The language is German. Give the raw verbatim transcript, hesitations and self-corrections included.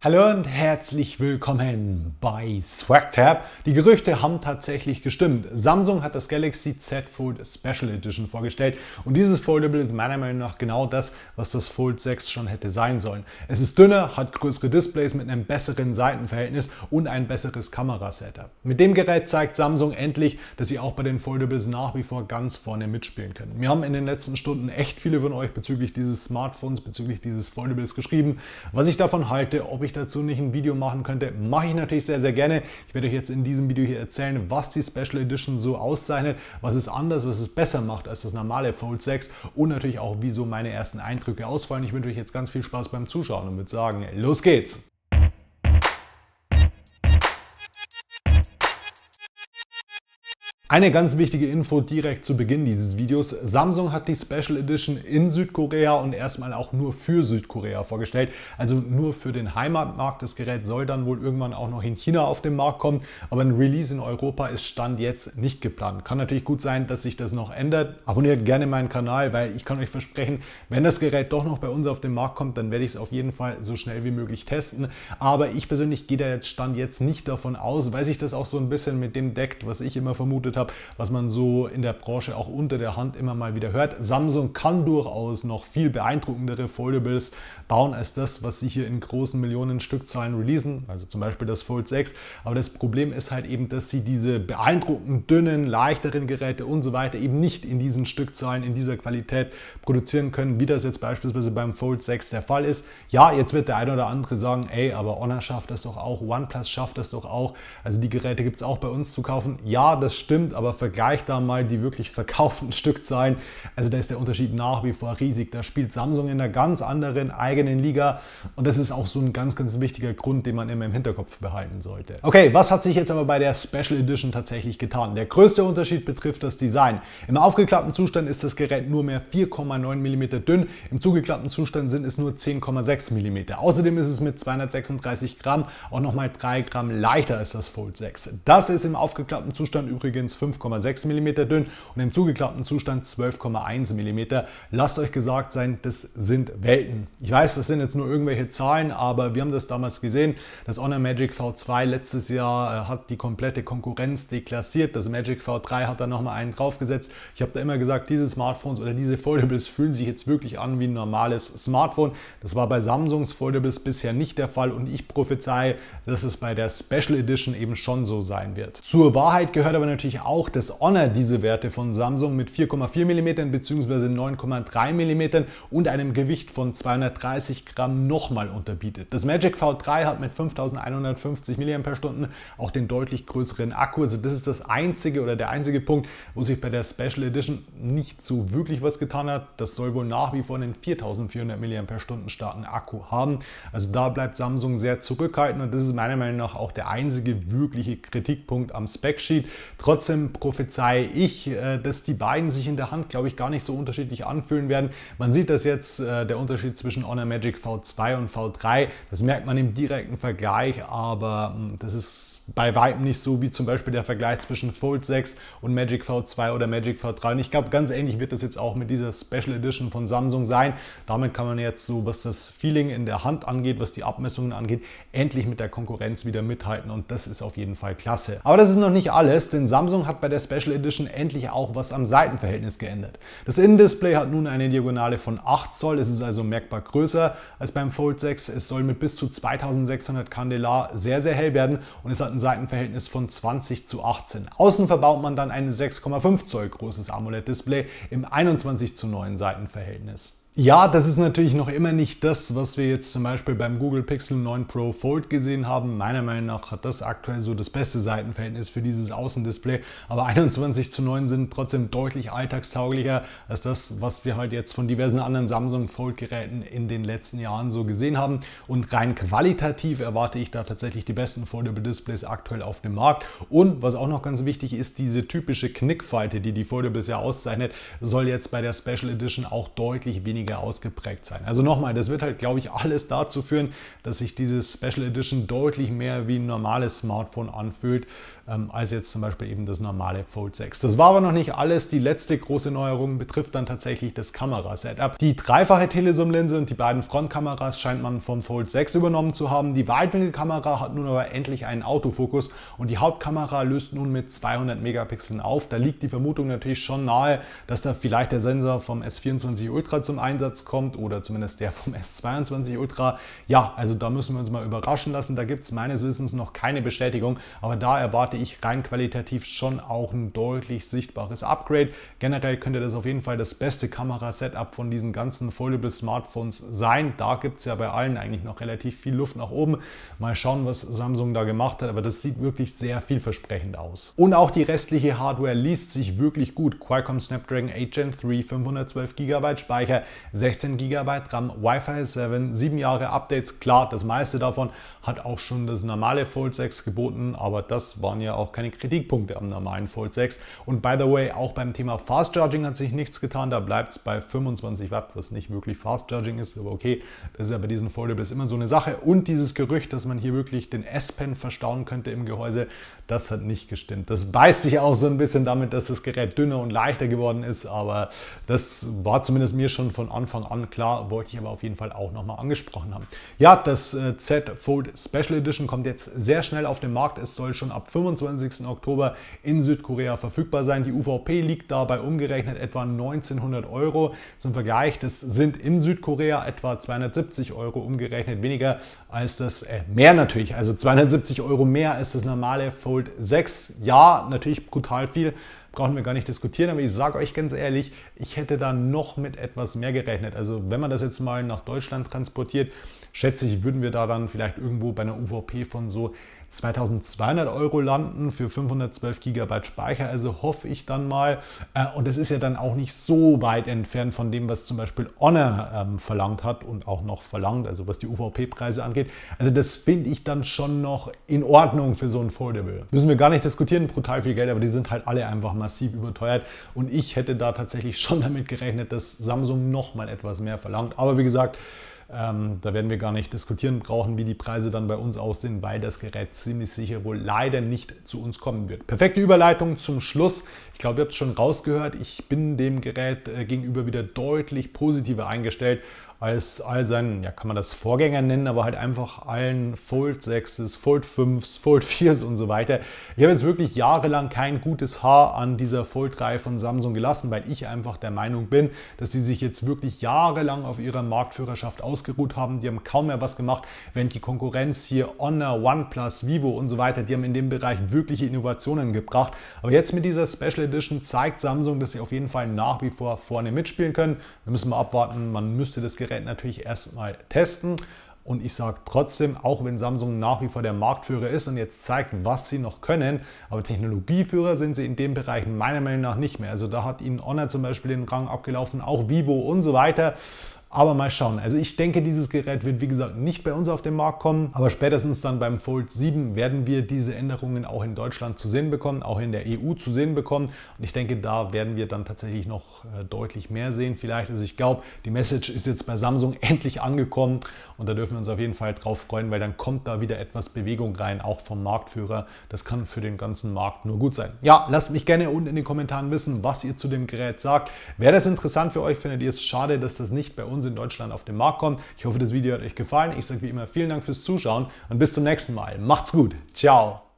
Hallo und herzlich willkommen bei SwagTab. Die Gerüchte haben tatsächlich gestimmt. Samsung hat das Galaxy Z Fold Special Edition vorgestellt und dieses Foldable ist meiner Meinung nach genau das, was das Fold sechs schon hätte sein sollen. Es ist dünner, hat größere Displays mit einem besseren Seitenverhältnis und ein besseres Kamerasetup. Mit dem Gerät zeigt Samsung endlich, dass sie auch bei den Foldables nach wie vor ganz vorne mitspielen können. Wir haben in den letzten Stunden echt viele von euch bezüglich dieses Smartphones, bezüglich dieses Foldables geschrieben, was ich davon halte, ob ich dazu nicht ein Video machen könnte, mache ich natürlich sehr, sehr gerne. Ich werde euch jetzt in diesem Video hier erzählen, was die Special Edition so auszeichnet, was es anders, was es besser macht als das normale Fold sechs und natürlich auch, wieso meine ersten Eindrücke ausfallen. Ich wünsche euch jetzt ganz viel Spaß beim Zuschauen und würde sagen, los geht's! Eine ganz wichtige Info direkt zu Beginn dieses Videos. Samsung hat die Special Edition in Südkorea und erstmal auch nur für Südkorea vorgestellt, also nur für den Heimatmarkt. Das Gerät soll dann wohl irgendwann auch noch in China auf den Markt kommen, aber ein Release in Europa ist Stand jetzt nicht geplant. Kann natürlich gut sein, dass sich das noch ändert. Abonniert gerne meinen Kanal, weil ich kann euch versprechen, wenn das Gerät doch noch bei uns auf den Markt kommt, dann werde ich es auf jeden Fall so schnell wie möglich testen. Aber ich persönlich gehe da jetzt Stand jetzt nicht davon aus, weil sich das auch so ein bisschen mit dem deckt, was ich immer vermutet habe, was man so in der Branche auch unter der Hand immer mal wieder hört. Samsung kann durchaus noch viel beeindruckendere Foldables bauen als das, was sie hier in großen Millionen Stückzahlen releasen, also zum Beispiel das Fold sechs. Aber das Problem ist halt eben, dass sie diese beeindruckend dünnen, leichteren Geräte und so weiter eben nicht in diesen Stückzahlen, in dieser Qualität produzieren können, wie das jetzt beispielsweise beim Fold sechs der Fall ist. Ja, jetzt wird der eine oder andere sagen, ey, aber Honor schafft das doch auch, OnePlus schafft das doch auch, also die Geräte gibt es auch bei uns zu kaufen. Ja, das stimmt, aber vergleicht da mal die wirklich verkauften Stückzahlen. Also da ist der Unterschied nach wie vor riesig. Da spielt Samsung in einer ganz anderen eigenen Liga und das ist auch so ein ganz, ganz wichtiger Grund, den man immer im Hinterkopf behalten sollte. Okay, was hat sich jetzt aber bei der Special Edition tatsächlich getan? Der größte Unterschied betrifft das Design. Im aufgeklappten Zustand ist das Gerät nur mehr vier Komma neun Millimeter dünn, im zugeklappten Zustand sind es nur zehn Komma sechs Millimeter. Außerdem ist es mit zweihundertsechsunddreißig Gramm auch nochmal drei Gramm leichter als das Fold sechs. Das ist im aufgeklappten Zustand übrigens fünf Komma sechs Millimeter dünn und im zugeklappten Zustand zwölf Komma eins Millimeter. Lasst euch gesagt sein, das sind Welten. Ich weiß, das sind jetzt nur irgendwelche Zahlen, aber wir haben das damals gesehen. Das Honor Magic V zwei letztes Jahr hat die komplette Konkurrenz deklassiert. Das Magic V drei hat da nochmal einen draufgesetzt. Ich habe da immer gesagt, diese Smartphones oder diese Foldables fühlen sich jetzt wirklich an wie ein normales Smartphone. Das war bei Samsungs Foldables bisher nicht der Fall und ich prophezeie, dass es bei der Special Edition eben schon so sein wird. Zur Wahrheit gehört aber natürlich auch, dass Honor diese Werte von Samsung mit vier Komma vier Millimeter bzw. neun Komma drei Millimeter und einem Gewicht von zweihundertdreißig Gramm nochmal unterbietet. Das Magic V drei hat mit fünftausendeinhundertfünfzig Milliampere-Stunden auch den deutlich größeren Akku. Also das ist das einzige oder der einzige Punkt, wo sich bei der Special Edition nicht so wirklich was getan hat. Das soll wohl nach wie vor einen viertausendvierhundert Milliampere-Stunden starken Akku haben. Also da bleibt Samsung sehr zurückhaltend und das ist meiner Meinung nach auch der einzige wirkliche Kritikpunkt am Specsheet. Trotzdem prophezei ich, dass die beiden sich in der Hand, glaube ich, gar nicht so unterschiedlich anfühlen werden. Man sieht das jetzt, der Unterschied zwischen Honor Magic V zwei und V drei, das merkt man im direkten Vergleich, aber das ist bei weitem nicht so wie zum Beispiel der Vergleich zwischen Fold sechs und Magic V zwei oder Magic V drei. Und ich glaube, ganz ähnlich wird das jetzt auch mit dieser Special Edition von Samsung sein. Damit kann man jetzt so, was das Feeling in der Hand angeht, was die Abmessungen angeht, endlich mit der Konkurrenz wieder mithalten und das ist auf jeden Fall klasse. Aber das ist noch nicht alles, denn Samsung hat bei der Special Edition endlich auch was am Seitenverhältnis geändert. Das Innendisplay hat nun eine Diagonale von acht Zoll, es ist also merkbar größer als beim Fold sechs. Es soll mit bis zu zweitausendsechshundert Kandelar sehr, sehr hell werden und es hat ein Seitenverhältnis von zwanzig zu achtzehn. Außen verbaut man dann ein sechs Komma fünf Zoll großes AMOLED-Display im einundzwanzig zu neun Seitenverhältnis. Ja, das ist natürlich noch immer nicht das, was wir jetzt zum Beispiel beim Google Pixel neun Pro Fold gesehen haben. Meiner Meinung nach hat das aktuell so das beste Seitenverhältnis für dieses Außendisplay. Aber einundzwanzig zu neun sind trotzdem deutlich alltagstauglicher als das, was wir halt jetzt von diversen anderen Samsung Fold-Geräten in den letzten Jahren so gesehen haben. Und rein qualitativ erwarte ich da tatsächlich die besten Foldable Displays aktuell auf dem Markt. Und was auch noch ganz wichtig ist, diese typische Knickfalte, die die Foldables ja auszeichnet, soll jetzt bei der Special Edition auch deutlich weniger weniger ausgeprägt sein. Also nochmal, das wird halt, glaube ich, alles dazu führen, dass sich dieses Special Edition deutlich mehr wie ein normales Smartphone anfühlt, ähm, als jetzt zum Beispiel eben das normale Fold sechs. Das war aber noch nicht alles. Die letzte große Neuerung betrifft dann tatsächlich das Kamerasetup. Die dreifache Telezoom-Linse und die beiden Frontkameras scheint man vom Fold sechs übernommen zu haben. Die Weitwinkelkamera hat nun aber endlich einen Autofokus und die Hauptkamera löst nun mit zweihundert Megapixeln auf. Da liegt die Vermutung natürlich schon nahe, dass da vielleicht der Sensor vom S vierundzwanzig Ultra zum Einsatz kommt oder zumindest der vom S zweiundzwanzig Ultra. Ja, also da müssen wir uns mal überraschen lassen. Da gibt es meines Wissens noch keine Bestätigung, aber da erwarte ich rein qualitativ schon auch ein deutlich sichtbares Upgrade. Generell könnte das auf jeden Fall das beste Kamerasetup von diesen ganzen Foldable Smartphones sein. Da gibt es ja bei allen eigentlich noch relativ viel Luft nach oben. Mal schauen, was Samsung da gemacht hat, aber das sieht wirklich sehr vielversprechend aus. Und auch die restliche Hardware liest sich wirklich gut. Qualcomm Snapdragon acht Gen drei, fünfhundertzwölf Gigabyte Speicher, sechzehn Gigabyte RAM, Wi-Fi sieben, sieben Jahre Updates. Klar, das meiste davon hat auch schon das normale Fold sechs geboten, aber das waren ja auch keine Kritikpunkte am normalen Fold sechs. Und by the way, auch beim Thema Fast Charging hat sich nichts getan. Da bleibt es bei fünfundzwanzig Watt, was nicht wirklich Fast Charging ist, aber okay, das ist ja bei diesen Foldables immer so eine Sache. Und dieses Gerücht, dass man hier wirklich den S-Pen verstauen könnte im Gehäuse, das hat nicht gestimmt. Das beißt sich auch so ein bisschen damit, dass das Gerät dünner und leichter geworden ist, aber das war zumindest mir schon von Anfang an klar, wollte ich aber auf jeden Fall auch nochmal angesprochen haben. Ja, das äh, Z Fold Special Edition kommt jetzt sehr schnell auf den Markt. Es soll schon ab fünfundzwanzigsten Oktober in Südkorea verfügbar sein. Die U V P liegt dabei umgerechnet etwa neunzehnhundert Euro. Zum Vergleich, das sind in Südkorea etwa zweihundertsiebzig Euro umgerechnet, weniger als das, äh, mehr natürlich, also zweihundertsiebzig Euro mehr als das normale Fold sechs. Ja, natürlich brutal viel. Brauchen wir gar nicht diskutieren, aber ich sage euch ganz ehrlich, ich hätte da noch mit etwas mehr gerechnet. Also wenn man das jetzt mal nach Deutschland transportiert, schätze ich, würden wir da dann vielleicht irgendwo bei einer U V P von so zweitausendzweihundert Euro landen für fünfhundertzwölf Gigabyte Speicher. Also hoffe ich dann mal. Und das ist ja dann auch nicht so weit entfernt von dem, was zum Beispiel Honor ähm, verlangt hat und auch noch verlangt, also was die U V P-Preise angeht. Also das finde ich dann schon noch in Ordnung für so ein Foldable. Müssen wir gar nicht diskutieren, brutal viel Geld, aber die sind halt alle einfach massiv überteuert. Und ich hätte da tatsächlich schon damit gerechnet, dass Samsung noch mal etwas mehr verlangt. Aber wie gesagt, Ähm, da werden wir gar nicht diskutieren brauchen, wie die Preise dann bei uns aussehen, weil das Gerät ziemlich sicher wohl leider nicht zu uns kommen wird. Perfekte Überleitung zum Schluss. Ich glaube, ihr habt es schon rausgehört, ich bin dem Gerät äh, gegenüber wieder deutlich positiver eingestellt als all seinen, ja kann man das Vorgänger nennen, aber halt einfach allen Fold sechs, Fold fünf, Fold vier und so weiter. Ich habe jetzt wirklich jahrelang kein gutes Haar an dieser Fold-Reihe von Samsung gelassen, weil ich einfach der Meinung bin, dass die sich jetzt wirklich jahrelang auf ihrer Marktführerschaft ausgeruht haben. Die haben kaum mehr was gemacht, während die Konkurrenz hier Honor, OnePlus, Vivo und so weiter, die haben in dem Bereich wirkliche Innovationen gebracht. Aber jetzt mit dieser Special Edition zeigt Samsung, dass sie auf jeden Fall nach wie vor vorne mitspielen können. Wir müssen mal abwarten, man müsste das Gerät natürlich erstmal testen. Und ich sage trotzdem, auch wenn Samsung nach wie vor der Marktführer ist und jetzt zeigt, was sie noch können, aber Technologieführer sind sie in dem Bereich meiner Meinung nach nicht mehr. Also da hat ihnen Honor zum Beispiel den Rang abgelaufen, auch Vivo und so weiter. Aber mal schauen. Also ich denke, dieses Gerät wird wie gesagt nicht bei uns auf den Markt kommen, aber spätestens dann beim Fold sieben werden wir diese Änderungen auch in Deutschland zu sehen bekommen, auch in der E U zu sehen bekommen. Und ich denke, da werden wir dann tatsächlich noch äh, deutlich mehr sehen vielleicht. Also ich glaube, die Message ist jetzt bei Samsung endlich angekommen und da dürfen wir uns auf jeden Fall drauf freuen, weil dann kommt da wieder etwas Bewegung rein, auch vom Marktführer. Das kann für den ganzen Markt nur gut sein. Ja, lasst mich gerne unten in den Kommentaren wissen, was ihr zu dem Gerät sagt. Wäre das interessant für euch? Findet ihr es schade, dass das nicht bei uns in Deutschland auf den Markt kommt? Ich hoffe, das Video hat euch gefallen. Ich sage wie immer vielen Dank fürs Zuschauen und bis zum nächsten Mal. Macht's gut. Ciao.